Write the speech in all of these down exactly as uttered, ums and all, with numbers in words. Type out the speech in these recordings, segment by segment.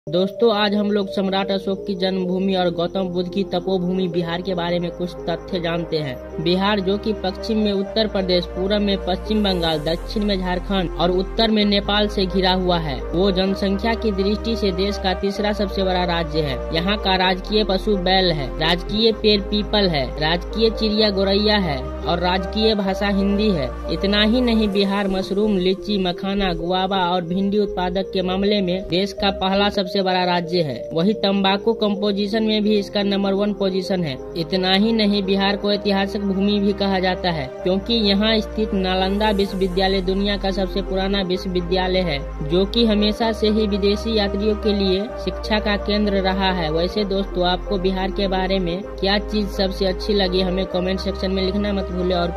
दोस्तों, आज हम लोग सम्राट अशोक की जन्मभूमि और गौतम बुद्ध की तपोभूमि बिहार के बारे में कुछ तथ्य जानते हैं। बिहार, जो कि पश्चिम में उत्तर प्रदेश, पूरब में पश्चिम बंगाल, दक्षिण में झारखंड और उत्तर में नेपाल से घिरा हुआ है, वो जनसंख्या की दृष्टि से देश का तीसरा सबसे बड़ा राज्य है। यहाँ का राजकीय पशु बैल है, राजकीय पेड़ पीपल है, राजकीय चिड़िया गौरैया है और राजकीय भाषा हिंदी है। इतना ही नहीं, बिहार मशरूम, लीची, मखाना, गुआवा और भिंडी उत्पादक के मामले में देश का पहला सबसे बड़ा राज्य है। वही तंबाकू कंपोजिशन में भी इसका नंबर वन पोजीशन है। इतना ही नहीं, बिहार को ऐतिहासिक भूमि भी कहा जाता है, क्योंकि यहाँ स्थित नालंदा विश्वविद्यालय दुनिया का सबसे पुराना विश्वविद्यालय है, जो कि हमेशा से ही विदेशी यात्रियों के लिए शिक्षा का केंद्र रहा है। वैसे दोस्तों, आपको बिहार के बारे में क्या चीज सबसे अच्छी लगी, हमें कमेंट सेक्शन में लिखना मत भूले। और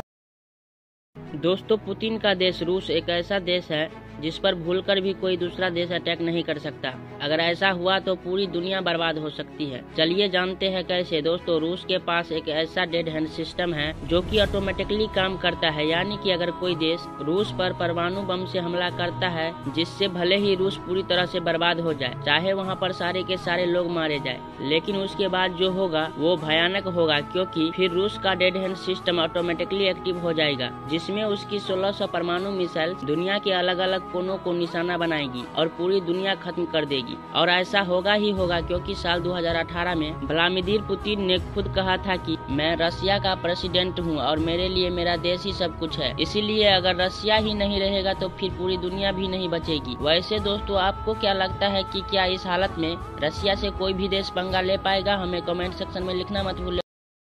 दोस्तों, पुतिन का देश रूस एक ऐसा देश है जिस पर भूलकर भी कोई दूसरा देश अटैक नहीं कर सकता। अगर ऐसा हुआ तो पूरी दुनिया बर्बाद हो सकती है। चलिए जानते हैं कैसे। दोस्तों, रूस के पास एक ऐसा डेड हैंड सिस्टम है जो कि ऑटोमेटिकली काम करता है, यानी कि अगर कोई देश रूस पर परमाणु बम से हमला करता है, जिससे भले ही रूस पूरी तरह से बर्बाद हो जाए, चाहे वहाँ पर सारे के सारे लोग मारे जाए, लेकिन उसके बाद जो होगा वो भयानक होगा, क्योंकि फिर रूस का dead hand system automatically active हो जाएगा, जिसमें उसकी सोलह सौ परमाणु मिसाइल दुनिया के अलग अलग कोनों को निशाना बनाएगी और पूरी दुनिया खत्म कर देगी। और ऐसा होगा ही होगा, क्योंकि साल दो हज़ार अठारह में व्लादिमीर पुतिन ने खुद कहा था कि मैं रशिया का प्रेसिडेंट हूं और मेरे लिए मेरा देश ही सब कुछ है। इसीलिए अगर रशिया ही नहीं रहेगा तो फिर पूरी दुनिया भी नहीं बचेगी। वैसे दोस्तों, आपको क्या लगता है कि क्या इस हालत में रशिया से कोई भी देश पंगा ले पाएगा? हमें कमेंट सेक्शन में लिखना मत भूलें।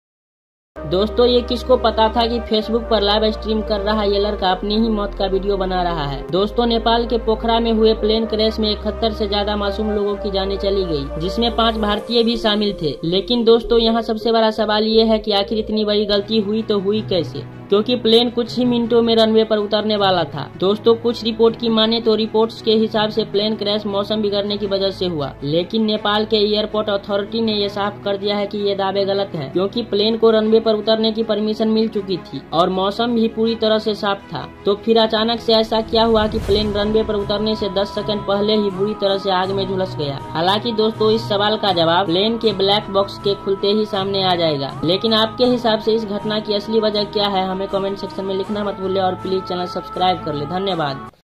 दोस्तों, ये किसको पता था कि फेसबुक पर लाइव स्ट्रीम कर रहा ये लड़का अपनी ही मौत का वीडियो बना रहा है। दोस्तों, नेपाल के पोखरा में हुए प्लेन क्रैश में इकहत्तर से ज्यादा मासूम लोगों की जानें चली गई, जिसमें पांच भारतीय भी शामिल थे। लेकिन दोस्तों, यहाँ सबसे बड़ा सवाल ये है कि आखिर इतनी बड़ी गलती हुई तो हुई कैसे, क्योंकि प्लेन कुछ ही मिनटों में रनवे पर उतरने वाला था। दोस्तों, कुछ रिपोर्ट की माने तो रिपोर्ट्स के हिसाब से प्लेन क्रैश मौसम बिगड़ने की वजह से हुआ, लेकिन नेपाल के एयरपोर्ट अथॉरिटी ने यह साफ कर दिया है कि ये दावे गलत है, क्योंकि प्लेन को रनवे पर उतरने की परमिशन मिल चुकी थी और मौसम भी पूरी तरह से साफ था। तो फिर अचानक से ऐसा क्या हुआ कि प्लेन रनवे पर उतरने से दस सेकंड पहले ही बुरी तरह से आग में झुलस गया? हालांकि दोस्तों, इस सवाल का जवाब प्लेन के ब्लैक बॉक्स के खुलते ही सामने आ जाएगा। लेकिन आपके हिसाब से इस घटना की असली वजह क्या है? हमें कमेंट सेक्शन में लिखना मत भूले और प्लीज चैनल सब्सक्राइब कर ले। धन्यवाद।